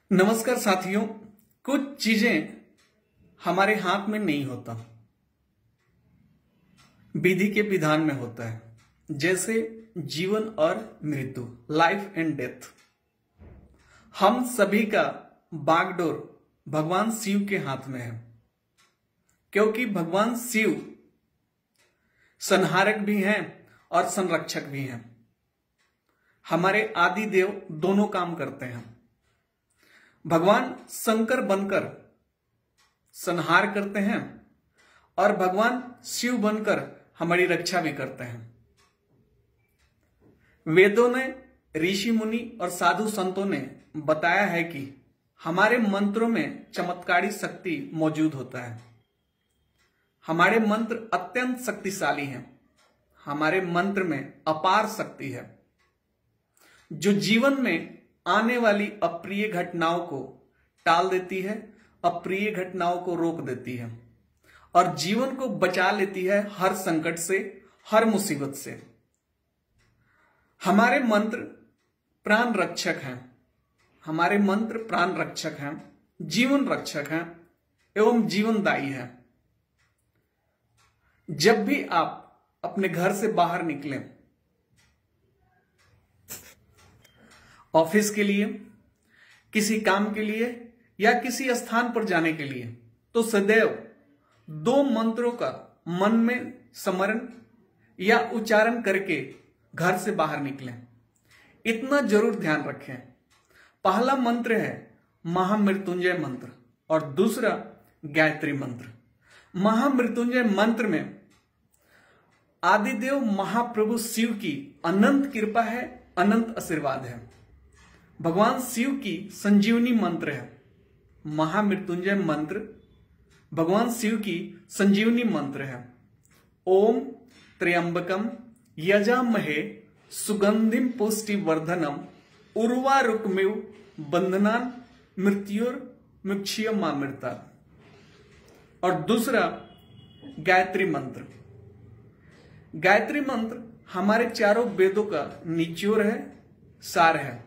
नमस्कार साथियों। कुछ चीजें हमारे हाथ में नहीं होता, विधि के विधान में होता है। जैसे जीवन और मृत्यु, लाइफ एंड डेथ। हम सभी का बागडोर भगवान शिव के हाथ में है, क्योंकि भगवान शिव संहारक भी हैं और संरक्षक भी हैं। हमारे आदि देव दोनों काम करते हैं। भगवान शंकर बनकर संहार करते हैं और भगवान शिव बनकर हमारी रक्षा भी करते हैं। वेदों ने, ऋषि मुनि और साधु संतों ने बताया है कि हमारे मंत्रों में चमत्कारी शक्ति मौजूद होता है। हमारे मंत्र अत्यंत शक्तिशाली हैं। हमारे मंत्र में अपार शक्ति है, जो जीवन में आने वाली अप्रिय घटनाओं को टाल देती है, अप्रिय घटनाओं को रोक देती है और जीवन को बचा लेती है हर संकट से, हर मुसीबत से। हमारे मंत्र प्राण रक्षक हैं। हमारे मंत्र प्राण रक्षक हैं, जीवन रक्षक हैं एवं जीवनदायी हैं। जब भी आप अपने घर से बाहर निकलें, ऑफिस के लिए, किसी काम के लिए या किसी स्थान पर जाने के लिए, तो सदैव दो मंत्रों का मन में स्मरण या उच्चारण करके घर से बाहर निकलें। इतना जरूर ध्यान रखें। पहला मंत्र है महामृत्युंजय मंत्र और दूसरा गायत्री मंत्र। महामृत्युंजय मंत्र में आदिदेव महाप्रभु शिव की अनंत कृपा है, अनंत आशीर्वाद है। भगवान शिव की संजीवनी मंत्र है। महामृत्युंजय मंत्र भगवान शिव की संजीवनी मंत्र है। ओम त्र्यंबकम यजामहे सुगंधिम पुष्टिवर्धनम उर्वारुकमिव बंधनान मृत्युर्मुक्षीयमामृता। और दूसरा गायत्री मंत्र। गायत्री मंत्र हमारे चारों वेदों का निचोड़ है, सार है।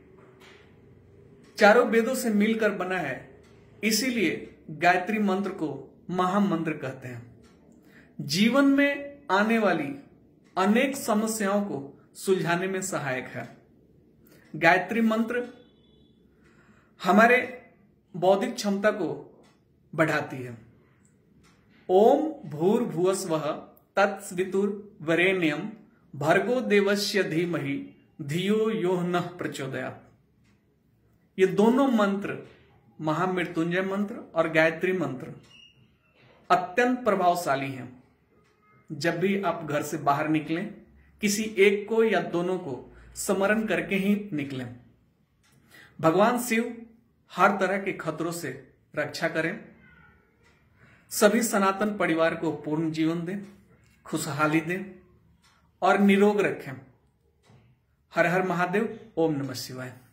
चारों वेदों से मिलकर बना है, इसीलिए गायत्री मंत्र को महामंत्र कहते हैं। जीवन में आने वाली अनेक समस्याओं को सुलझाने में सहायक है। गायत्री मंत्र हमारे बौद्धिक क्षमता को बढ़ाती है। ओम भूर्भुवस्वः तत्सवितुर्वरेण्यं भर्गो देवस्य धीमहि धियो यो नः प्रचोदयात्। ये दोनों मंत्र, महामृत्युंजय मंत्र और गायत्री मंत्र, अत्यंत प्रभावशाली हैं। जब भी आप घर से बाहर निकलें, किसी एक को या दोनों को स्मरण करके ही निकलें। भगवान शिव हर तरह के खतरों से रक्षा करें। सभी सनातन परिवार को पूर्ण जीवन दें, खुशहाली दें और निरोग रखें। हर हर महादेव। ओम नमः शिवाय।